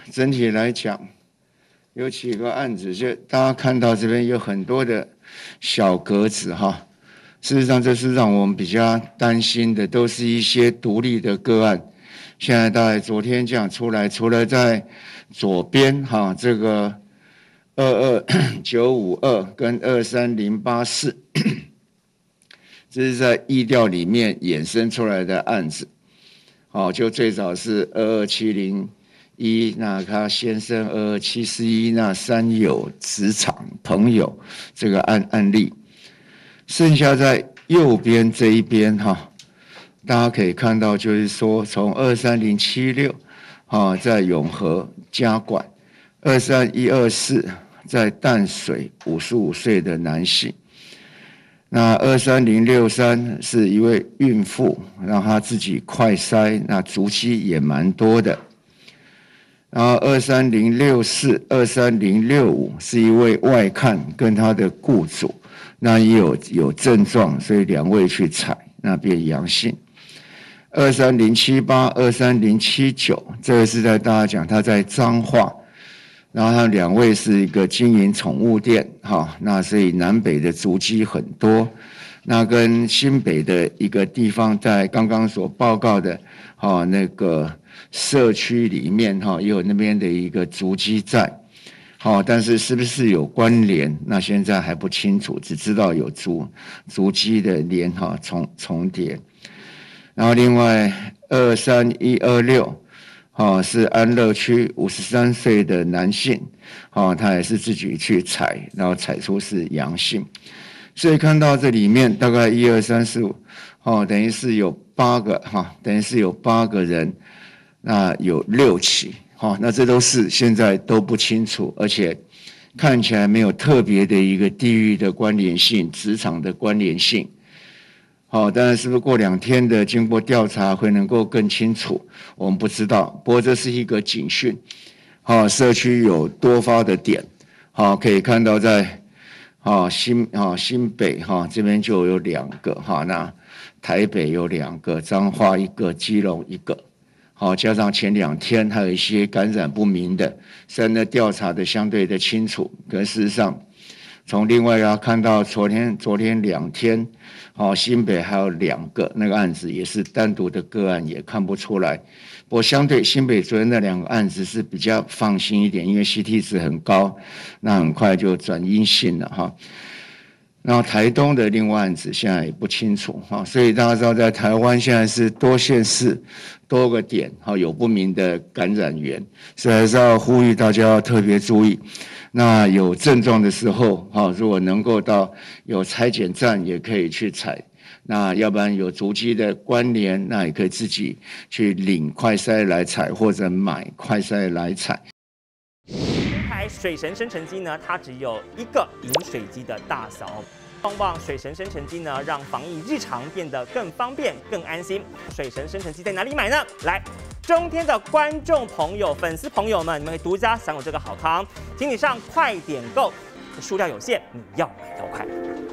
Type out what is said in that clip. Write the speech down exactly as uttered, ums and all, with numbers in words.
整体来讲，有几个案子，就大家看到这边有很多的小格子哈。事实上，这是让我们比较担心的，都是一些独立的个案。现在大概昨天这样出来，除了在左边哈这个二二九五二跟二三零八四，这是在疫调里面衍生出来的案子。好，就最早是二二七零一，那他先生二二七四一，那三友职场朋友这个案案例，剩下在右边这一边哈，大家可以看到，就是说从二三零七六，啊，在永和家管，二三一二四在淡水五十五岁的男性。那二三零六三是一位孕妇，让她自己快筛，那足迹也蛮多的。然后二三零六四、二三零六五是一位外看跟他的雇主，那也有有症状，所以两位去采，那变阳性。二三零七八、二三零七九，这个是在大家讲他在彰化。然后他两位是一个经营宠物店，哈，那所以南北的足迹很多，那跟新北的一个地方在刚刚所报告的，哈，那个社区里面哈也有那边的一个足迹在，好，但是是不是有关联？那现在还不清楚，只知道有足足迹的连哈重重叠，然后另外二三一二六。哦，是安乐区五十三岁的男性，哦，他也是自己去采，然后采出是阳性，所以看到这里面大概一二三四五，哦，等于是有八个哈、哦，等于是有八个人，那有六起，哦，那这都是现在都不清楚，而且看起来没有特别的一个地域的关联性、职场的关联性。好，当然是不是过两天的经过调查会能够更清楚，我们不知道。不过这是一个警讯，好，社区有多发的点，好，可以看到在好新好新北哈这边就有两个哈，那台北有两个，彰化一个，基隆一个，好，加上前两天还有一些感染不明的，虽然呢调查的相对的清楚，可事实上。从另外要看到昨天昨天两天，好，新北还有两个那个案子也是单独的个案，也看不出来。不过相对新北昨天那两个案子是比较放心一点，因为 C T 值很高，那很快就转阴性了哈。然后台东的另外案子现在也不清楚哈，所以大家知道在台湾现在是多县市多个点哈有不明的感染源，所以还是要呼吁大家要特别注意。那有症状的时候，哈，如果能够到有采检站，也可以去采。那要不然有足迹的关联，那也可以自己去领快筛来采，或者买快筛来采。 这台水神生成机呢，它只有一个饮水机的大小。旺旺水神生成机呢，让防疫日常变得更方便、更安心。水神生成机在哪里买呢？来，中天的观众朋友、粉丝朋友们，你们可以独家享有这个好康，请你上快点购，数量有限，你要买要快。